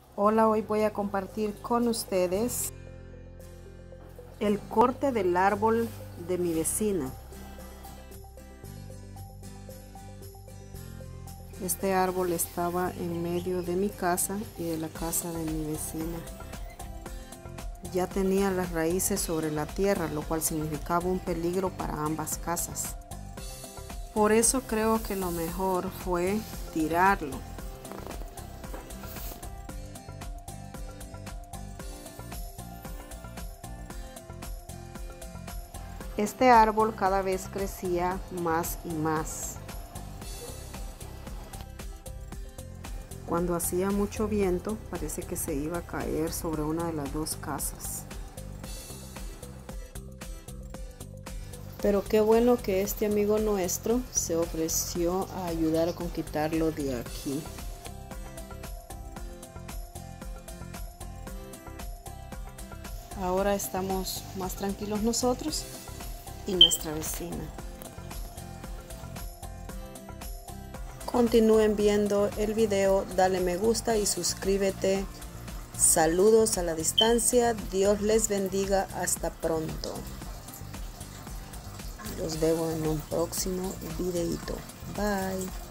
Hola, hoy voy a compartir con ustedes el corte del árbol de mi vecina. Este árbol estaba en medio de mi casa y de la casa de mi vecina. Ya tenía las raíces sobre la tierra, lo cual significaba un peligro para ambas casas. Por eso creo que lo mejor fue tirarlo. Este árbol cada vez crecía más y más. Cuando hacía mucho viento, parece que se iba a caer sobre una de las dos casas. Pero qué bueno que este amigo nuestro se ofreció a ayudar con quitarlo de aquí. Ahora estamos más tranquilos nosotros y nuestra vecina. Continúen viendo el video, dale me gusta y suscríbete. Saludos a la distancia, Dios les bendiga, hasta pronto. Los veo en un próximo videito. Bye.